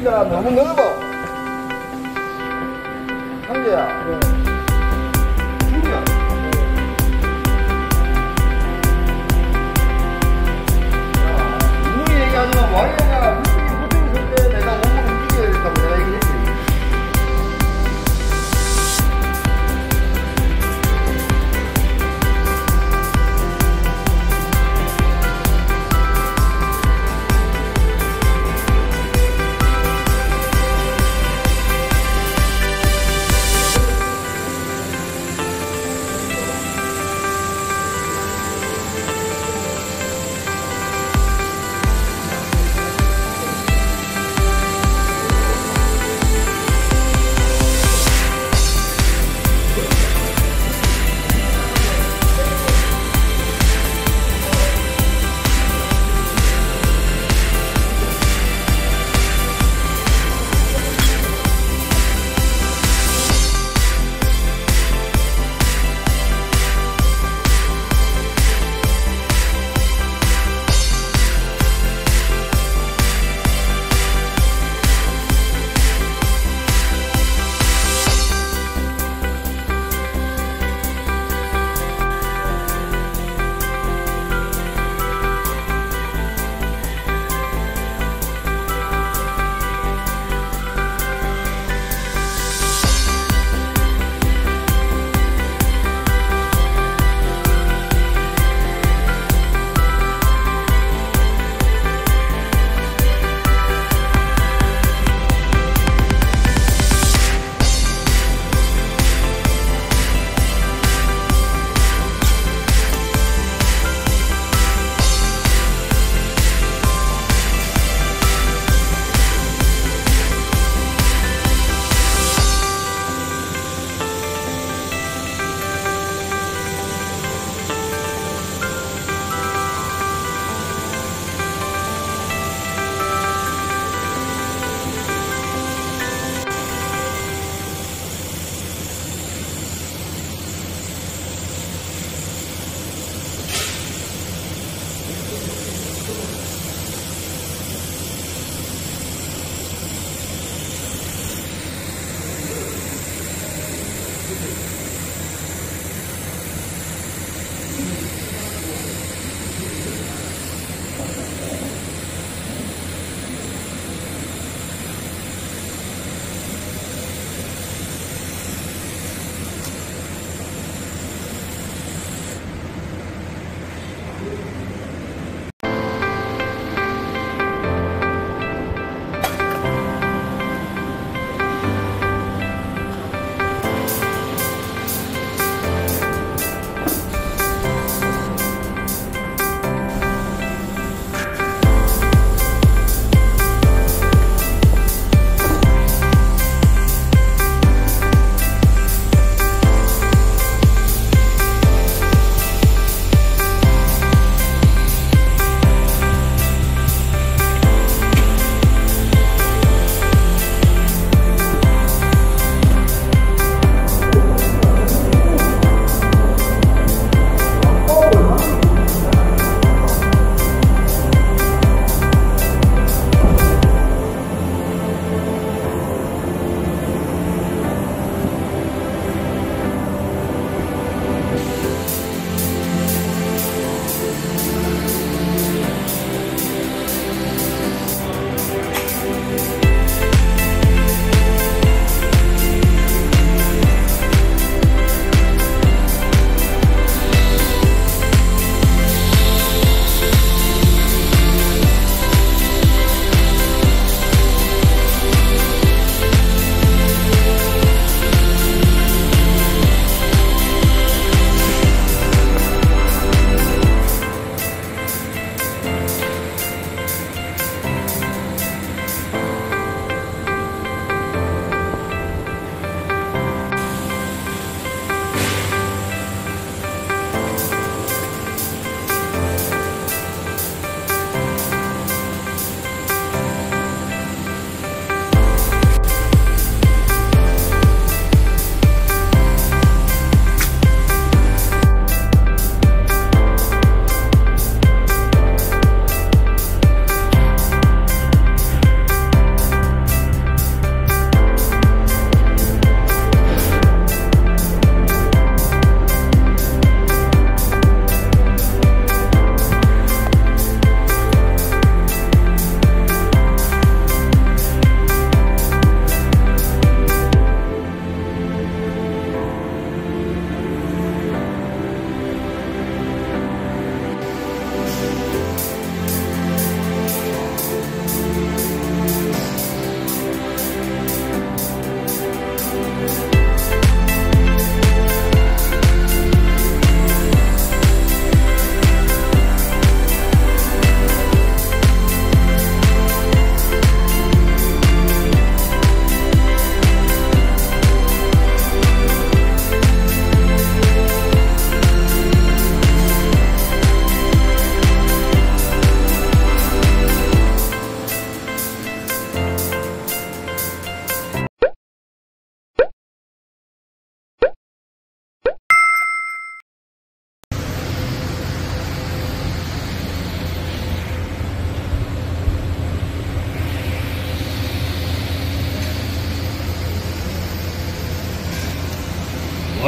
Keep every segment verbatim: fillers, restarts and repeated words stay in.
위치가 너무 넓어. 한계야. 네. 줄이야. 누누이 얘기하지만 와이어가 물속에 붙어 있을 때 내가 몸을 움직여야 된다고 내가 얘기했지.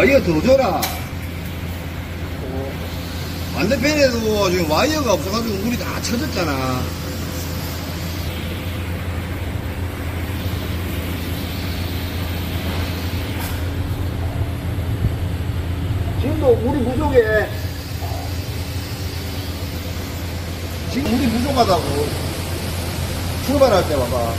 와이어 더 줘라. 반대편에도 지금 와이어가 없어가지고 물이 다 쳐졌잖아. 지금도 물이 부족해. 지금 물이 부족하다고. 출발할 때 봐봐.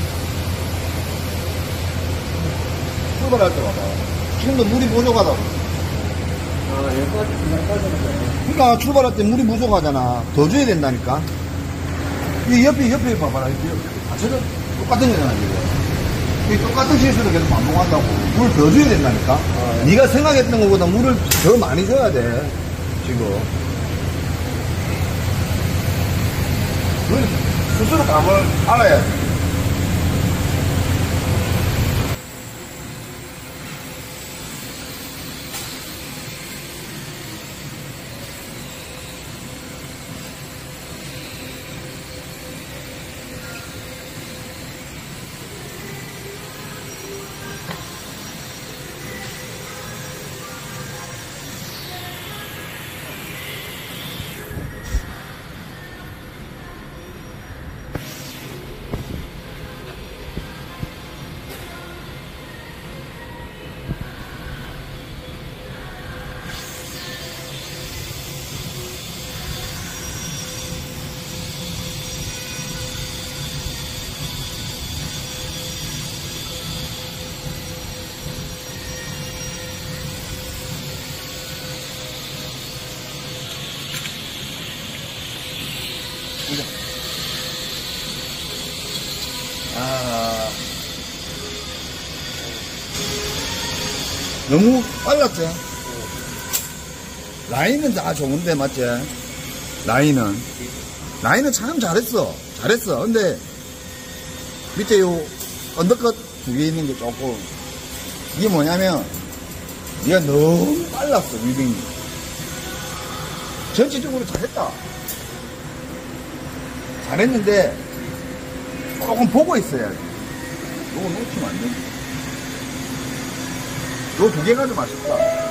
출발할 때 봐봐. 지금도 물이 부족하다고. 아, 여기까지 그냥 빠졌네. 그러니까 출발할 때 물이 부족하잖아. 더 줘야 된다니까. 이 옆에, 옆에 봐봐라. 옆에, 옆에. 아, 저는 똑같은 거잖아, 지금. 이 똑같은 실수를 계속 반복한다고. 물 더 줘야 된다니까. 아, 예. 네가 생각했던 것보다 물을 더 많이 줘야 돼. 지금. 그 스스로 감을 알아야 돼. 아, 너무 빨랐지? 라인은 다 좋은데, 맞지? 라인은. 라인은 참 잘했어. 잘했어. 근데, 밑에 요, 언더컷 두 개 있는 게 조금, 이게 뭐냐면, 얘가 너무 빨랐어, 윌빙이. 전체적으로 잘했다. 잘했는데, 조금 보고 있어야 돼. 요거 놓치면 안 돼. 요 두 개가 좀 아쉽다.